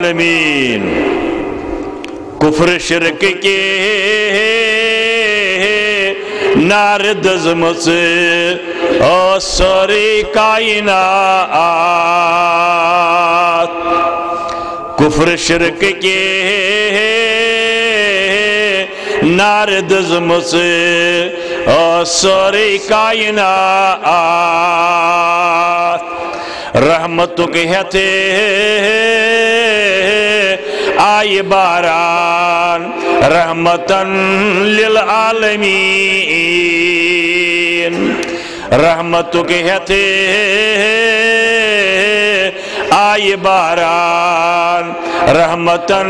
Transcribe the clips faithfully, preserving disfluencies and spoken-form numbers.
العالمین کفر شرک کے نار دزمس او سوری کائنات کفر شرک کے نار دزمس او سوری کائنات رحمتوں کے ہتھے آئی باران رحمتاً للعالمین رحمتوں کے ہتھے آئی باران رحمتاً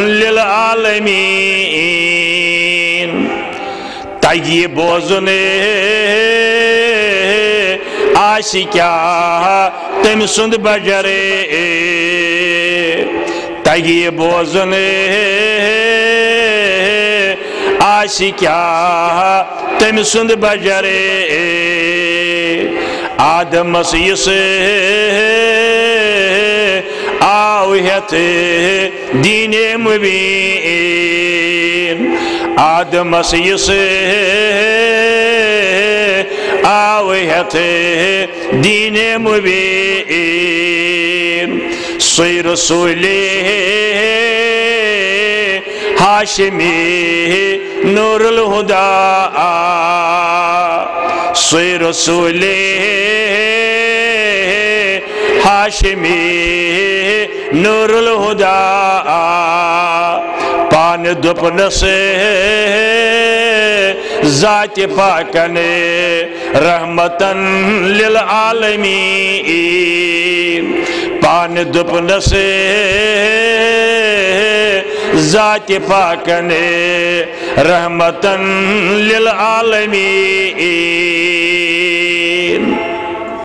للعالمین تائی بوزنے آسی کیا تم سند بجرے تائی بوزنے آسی کیا تم سند بجرے آدم مسیح سے آویت دین مبین آدم مسیح سے آویت دین مبین سوی رسول ہاشمی نور الہدا سوی رسول ہاشمی نور الہدا پان دپن سے ذات پاکنے رحمتاً للعالمین پان دپن سے ذات پاکنے رحمتاً للعالمین